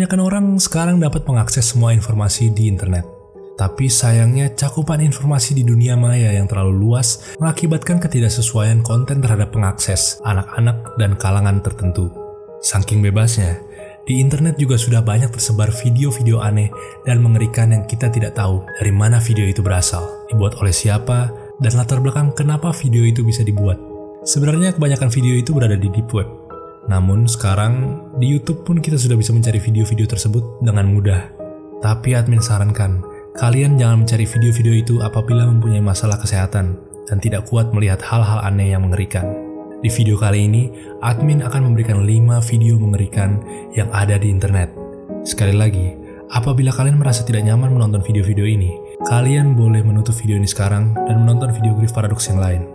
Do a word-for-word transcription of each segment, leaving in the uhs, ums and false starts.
Kebanyakan orang sekarang dapat mengakses semua informasi di internet. Tapi sayangnya cakupan informasi di dunia maya yang terlalu luas mengakibatkan ketidaksesuaian konten terhadap pengakses, anak-anak, dan kalangan tertentu. Saking bebasnya, di internet juga sudah banyak tersebar video-video aneh dan mengerikan yang kita tidak tahu dari mana video itu berasal, dibuat oleh siapa, dan latar belakang kenapa video itu bisa dibuat. Sebenarnya kebanyakan video itu berada di deep web. Namun sekarang di YouTube pun kita sudah bisa mencari video-video tersebut dengan mudah. Tapi admin sarankan, kalian jangan mencari video-video itu apabila mempunyai masalah kesehatan dan tidak kuat melihat hal-hal aneh yang mengerikan. Di video kali ini, admin akan memberikan lima video mengerikan yang ada di internet. Sekali lagi, apabila kalian merasa tidak nyaman menonton video-video ini, kalian boleh menutup video ini sekarang dan menonton video Griff Paradox yang lain.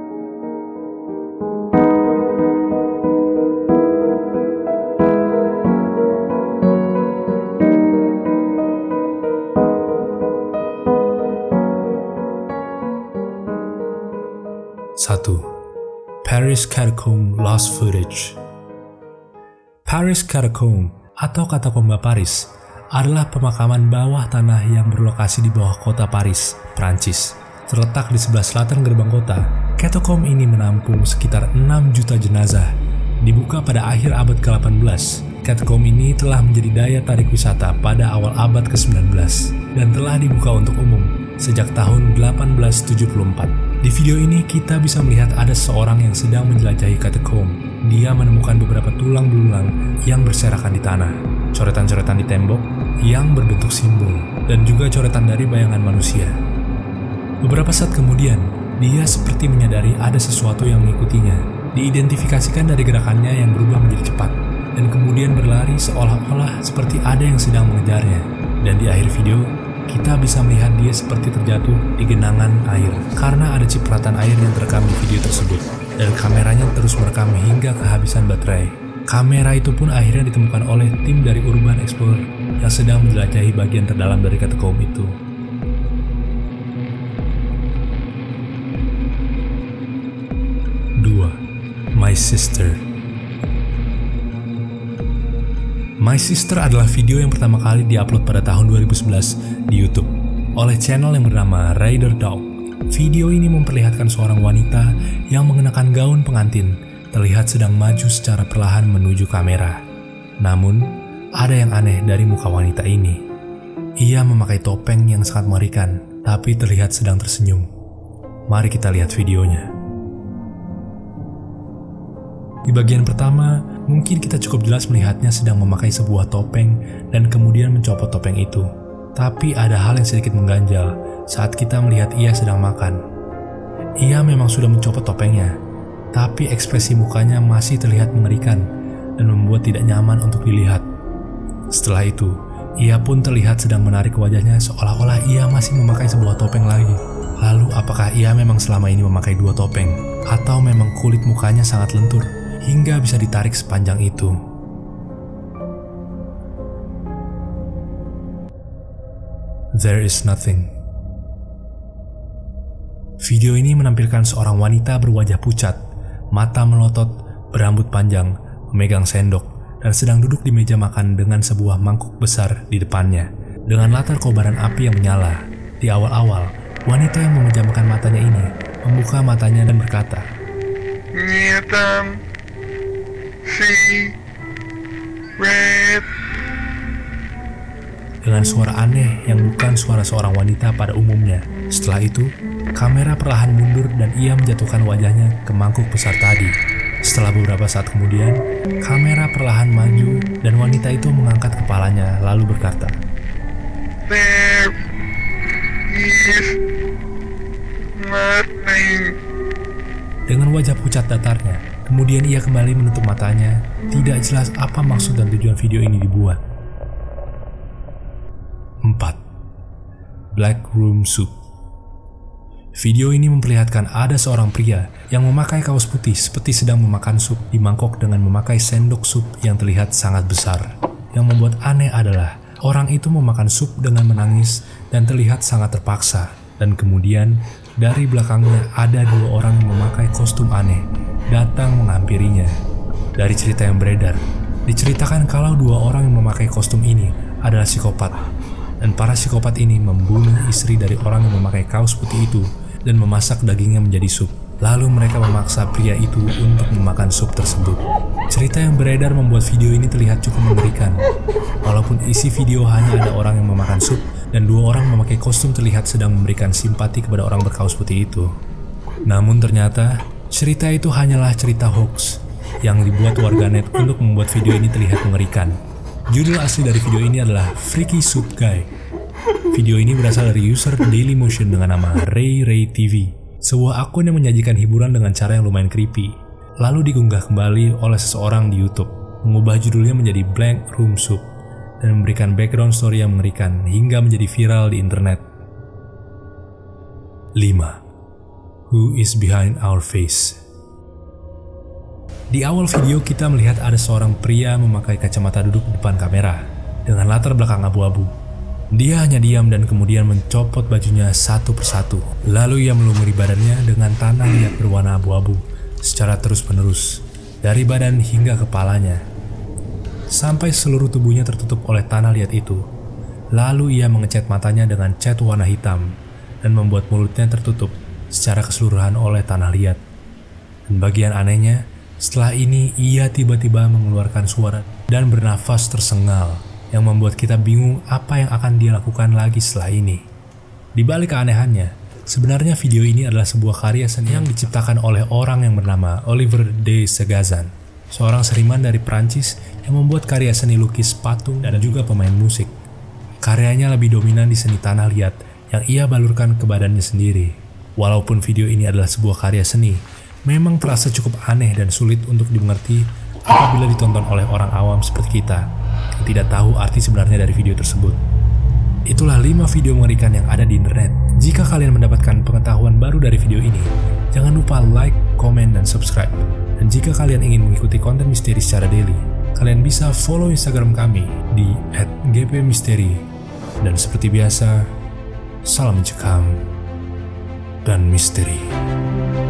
satu. Paris Catacomb Lost Footage. Paris Catacomb atau Katakomba Paris adalah pemakaman bawah tanah yang berlokasi di bawah kota Paris, Prancis. Terletak di sebelah selatan gerbang kota, Catacomb ini menampung sekitar enam juta jenazah. Dibuka pada akhir abad ke delapan belas, Catacomb ini telah menjadi daya tarik wisata pada awal abad ke sembilan belas dan telah dibuka untuk umum sejak tahun delapan belas tujuh puluh empat. Di video ini kita bisa melihat ada seorang yang sedang menjelajahi Catacomb. Dia menemukan beberapa tulang belulang yang berserakan di tanah, coretan-coretan di tembok yang berbentuk simbol, dan juga coretan dari bayangan manusia. Beberapa saat kemudian, dia seperti menyadari ada sesuatu yang mengikutinya. Diidentifikasikan dari gerakannya yang berubah menjadi cepat, dan kemudian berlari seolah-olah seperti ada yang sedang mengejarnya. Dan di akhir video, kita bisa melihat dia seperti terjatuh di genangan air karena ada cipratan air yang terekam di video tersebut, dan kameranya terus merekam hingga kehabisan baterai. Kamera itu pun akhirnya ditemukan oleh tim dari Urban Explorer yang sedang menjelajahi bagian terdalam dari Catacomb itu. dua. My Sister. My Sister adalah video yang pertama kali diupload pada tahun dua ribu sebelas di YouTube oleh channel yang bernama Raider Dog. Video ini memperlihatkan seorang wanita yang mengenakan gaun pengantin terlihat sedang maju secara perlahan menuju kamera. Namun, ada yang aneh dari muka wanita ini. Ia memakai topeng yang sangat mengerikan, tapi terlihat sedang tersenyum. Mari kita lihat videonya. Di bagian pertama, mungkin kita cukup jelas melihatnya sedang memakai sebuah topeng dan kemudian mencopot topeng itu. Tapi ada hal yang sedikit mengganjal saat kita melihat ia sedang makan. Ia memang sudah mencopot topengnya, tapi ekspresi mukanya masih terlihat mengerikan dan membuat tidak nyaman untuk dilihat. Setelah itu, ia pun terlihat sedang menarik wajahnya seolah-olah ia masih memakai sebuah topeng lagi. Lalu apakah ia memang selama ini memakai dua topeng? Atau memang kulit mukanya sangat lentur hingga bisa ditarik sepanjang itu? There is nothing. Video ini menampilkan seorang wanita berwajah pucat, mata melotot, berambut panjang, memegang sendok, dan sedang duduk di meja makan dengan sebuah mangkuk besar di depannya, dengan latar kobaran api yang menyala. Di awal-awal, wanita yang memejamkan matanya ini membuka matanya dan berkata, "Hitam, si, red." Dengan suara aneh yang bukan suara seorang wanita pada umumnya. Setelah itu, kamera perlahan mundur dan ia menjatuhkan wajahnya ke mangkuk besar tadi. Setelah beberapa saat kemudian, kamera perlahan maju dan wanita itu mengangkat kepalanya lalu berkata, "There is nothing." Dengan wajah pucat datarnya, kemudian ia kembali menutup matanya. Tidak jelas apa maksud dan tujuan video ini dibuat. empat. Black Room Soup. Video ini memperlihatkan ada seorang pria yang memakai kaos putih seperti sedang memakan sup di mangkok dengan memakai sendok sup yang terlihat sangat besar. Yang membuat aneh adalah orang itu memakan sup dengan menangis dan terlihat sangat terpaksa. Dan kemudian dari belakangnya ada dua orang yang memakai kostum aneh datang menghampirinya. Dari cerita yang beredar, Diceritakan kalau dua orang yang memakai kostum ini adalah psikopat, dan para psikopat ini membunuh istri dari orang yang memakai kaos putih itu dan memasak dagingnya menjadi sup. Lalu mereka memaksa pria itu untuk memakan sup tersebut. Cerita yang beredar membuat video ini terlihat cukup mengerikan. Walaupun isi video hanya ada orang yang memakan sup dan dua orang memakai kostum terlihat sedang memberikan simpati kepada orang berkaos putih itu. Namun ternyata cerita itu hanyalah cerita hoax yang dibuat warganet untuk membuat video ini terlihat mengerikan. Judul asli dari video ini adalah Freaky Soup Guy. Video ini berasal dari user Dailymotion dengan nama Ray Ray T V, sebuah akun yang menyajikan hiburan dengan cara yang lumayan creepy. Lalu diunggah kembali oleh seseorang di YouTube, mengubah judulnya menjadi Blank Room Soup, dan memberikan background story yang mengerikan hingga menjadi viral di internet. lima. Who is behind our face? Di awal video kita melihat ada seorang pria memakai kacamata duduk di depan kamera dengan latar belakang abu-abu. Dia hanya diam dan kemudian mencopot bajunya satu persatu. Lalu ia melumuri badannya dengan tanah liat berwarna abu-abu secara terus-menerus, dari badan hingga kepalanya, sampai seluruh tubuhnya tertutup oleh tanah liat itu. Lalu ia mengecat matanya dengan cat warna hitam dan membuat mulutnya tertutup secara keseluruhan oleh tanah liat. Dan bagian anehnya, setelah ini ia tiba-tiba mengeluarkan suara dan bernafas tersengal yang membuat kita bingung apa yang akan dia lakukan lagi setelah ini. Di balik keanehannya, sebenarnya video ini adalah sebuah karya seni yang diciptakan oleh orang yang bernama Oliver de Sagazan, seorang seniman dari Prancis yang membuat karya seni lukis patung dan juga pemain musik. Karyanya lebih dominan di seni tanah liat yang ia balurkan ke badannya sendiri. Walaupun video ini adalah sebuah karya seni, memang terasa cukup aneh dan sulit untuk dimengerti apabila ditonton oleh orang awam seperti kita yang tidak tahu arti sebenarnya dari video tersebut. Itulah lima video mengerikan yang ada di internet. Jika kalian mendapatkan pengetahuan baru dari video ini, jangan lupa like, komen, dan subscribe. Dan jika kalian ingin mengikuti konten misteri secara daily, kalian bisa follow Instagram kami di at g p misteri. Dan seperti biasa, salam mencekam dan misteri.